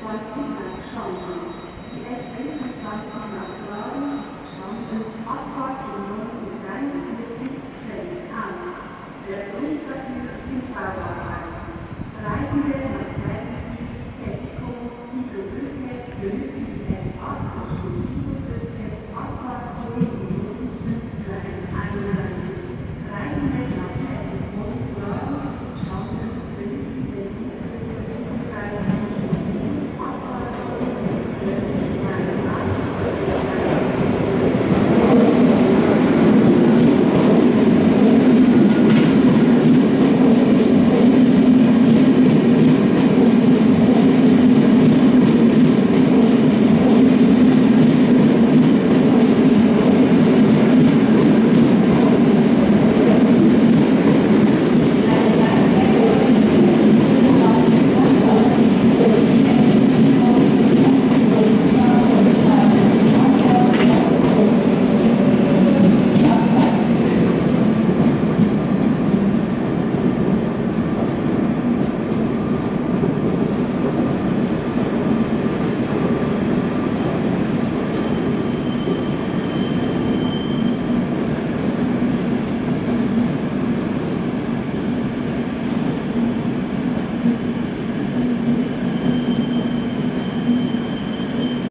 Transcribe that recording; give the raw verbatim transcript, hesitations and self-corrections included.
fünfundzwanzig nach Chancen. Die S fünfundzwanzig nach Gladys, Chancen, Abfahrt um neun Uhr dreiundvierzig, fällt aus. Der Grund dafür sind Bauarbeiten. Reisende